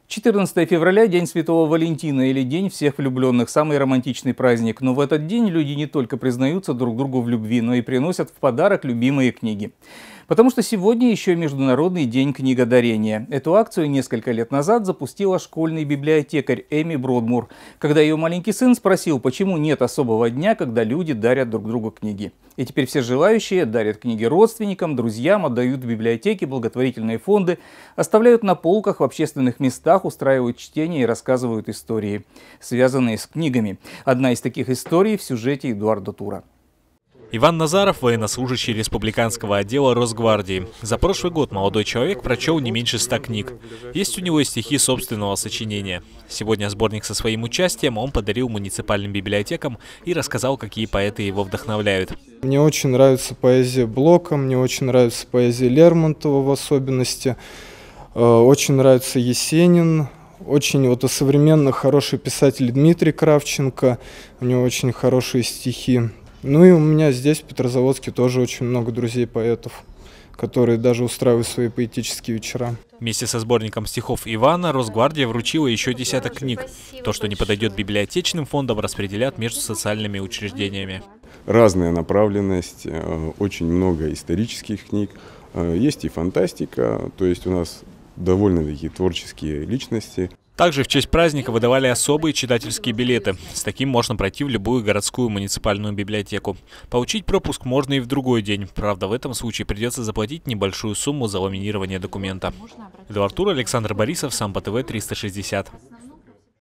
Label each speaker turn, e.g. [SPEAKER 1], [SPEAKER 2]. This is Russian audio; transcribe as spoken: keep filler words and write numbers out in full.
[SPEAKER 1] четырнадцатое февраля – День Святого Валентина или День всех влюбленных, самый романтичный праздник. Но в этот день люди не только признаются друг другу в любви, но и приносят в подарок любимые книги. Потому что сегодня еще и Международный день книгодарения. Эту акцию несколько лет назад запустила школьный библиотекарь Эми Бродмур, когда ее маленький сын спросил, почему нет особого дня, когда люди дарят друг другу книги. И теперь все желающие дарят книги родственникам, друзьям, отдают в библиотеки, благотворительные фонды, оставляют на полках в общественных местах, устраивают чтение и рассказывают истории, связанные с книгами. Одна из таких историй в сюжете Эдуарда Тура.
[SPEAKER 2] Иван Назаров – военнослужащий республиканского отдела Росгвардии. За прошлый год молодой человек прочел не меньше ста книг. Есть у него и стихи собственного сочинения. Сегодня сборник со своим участием он подарил муниципальным библиотекам и рассказал, какие поэты его вдохновляют.
[SPEAKER 3] Мне очень нравится поэзия Блока, мне очень нравится поэзия Лермонтова в особенности. Очень нравится Есенин. Очень вот современный хороший писатель Дмитрий Кравченко. У него очень хорошие стихи. Ну и у меня здесь, в Петрозаводске, тоже очень много друзей-поэтов, которые даже устраивают свои поэтические вечера.
[SPEAKER 2] Вместе со сборником стихов Ивана Росгвардия вручила еще десяток книг. То, что не подойдет библиотечным фондам, распределят между социальными учреждениями.
[SPEAKER 4] Разная направленность, очень много исторических книг, есть и фантастика, то есть у нас довольно такие творческие личности.
[SPEAKER 2] Также в честь праздника выдавали особые читательские билеты. С таким можно пройти в любую городскую муниципальную библиотеку. Получить пропуск можно и в другой день. Правда, в этом случае придется заплатить небольшую сумму за ламинирование документа. Эдуард Тур, Александр Борисов, Самбо ТВ триста шестьдесят.